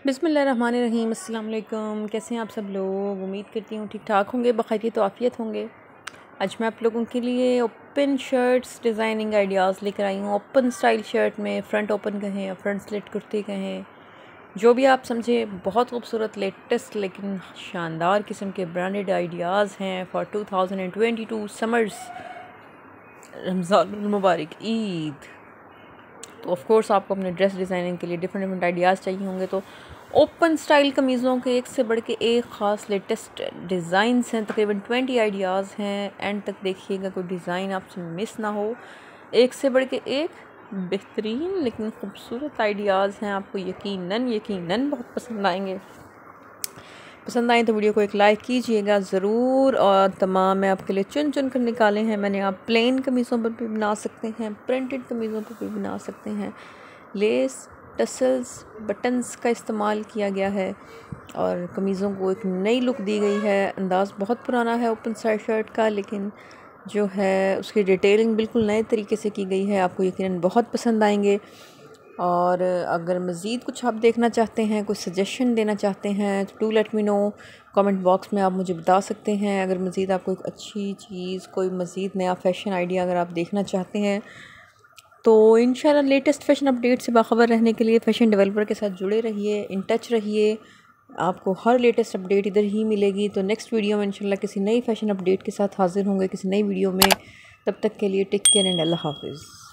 बिस्मिल्लाहिर्रहमानिर्रहीम। अस्सलाम वालेकुम। कैसे हैं आप सब लोग? उम्मीद करती हूँ ठीक ठाक होंगे, बखैरियत आफ़ियत होंगे। आज मैं आप लोगों के लिए ओपन शर्ट्स डिज़ाइनिंग आइडियाज़ लेकर आई हूँ। ओपन स्टाइल शर्ट में फ्रंट ओपन कहें या फ्रंट स्लिट कुर्ती कहें, जो भी आप समझें, बहुत खूबसूरत लेटेस्ट लेकिन शानदार किस्म के ब्रांडेड आइडियाज़ हैं फॉर 2022 समर्स, रमज़ान मुबारक, ईद। तो ऑफ़ कोर्स आपको अपने ड्रेस डिज़ाइनिंग के लिए डिफरेंट आइडियाज़ चाहिए होंगे। तो ओपन स्टाइल कमीज़ों के एक से बढ़ के एक ख़ास लेटेस्ट डिज़ाइंस हैं, तकरीबन 20 आइडियाज़ हैं। एंड तक देखिएगा, कोई डिज़ाइन आपसे मिस ना हो। एक से बढ़ के एक बेहतरीन लेकिन ख़ूबसूरत आइडियाज़ हैं, आपको यकीनन बहुत पसंद आएंगे। पसंद आए तो वीडियो को एक लाइक कीजिएगा ज़रूर। और तमाम मैं आपके लिए चुन चुन कर निकाले हैं मैंने। आप प्लेन कमीज़ों पर भी बना सकते हैं, प्रिंटेड कमीज़ों पर भी बना सकते हैं। लेस, टसल्स, बटन्स का इस्तेमाल किया गया है और कमीज़ों को एक नई लुक दी गई है। अंदाज़ बहुत पुराना है ओपन स्टाइल शर्ट का, लेकिन जो है उसकी डिटेलिंग बिल्कुल नए तरीके से की गई है। आपको यकीनन बहुत पसंद आएंगे। और अगर मज़ीद कुछ आप देखना चाहते हैं, कोई सजेशन देना चाहते हैं, तो do let me know. Comment box में आप मुझे बता सकते हैं। अगर मज़ीद आपको एक अच्छी चीज़, कोई मज़ीद नया फ़ैशन आइडिया अगर आप देखना चाहते हैं, तो इंशाल्लाह लेटेस्ट फ़ैशन अपडेट से बाखबर रहने के लिए फ़ैशन डेवलपर के साथ जुड़े रहिए, इन टच रहिए। आपको हर लेटेस्ट अपडेट इधर ही मिलेगी। तो नेक्स्ट वीडियो में इंशाल्लाह किसी नई फ़ैशन अपडेट के साथ हाज़िर होंगे, किसी नई वीडियो में। तब तक के लिए टेक केयर एंड अल्लाह हाफ़िज़।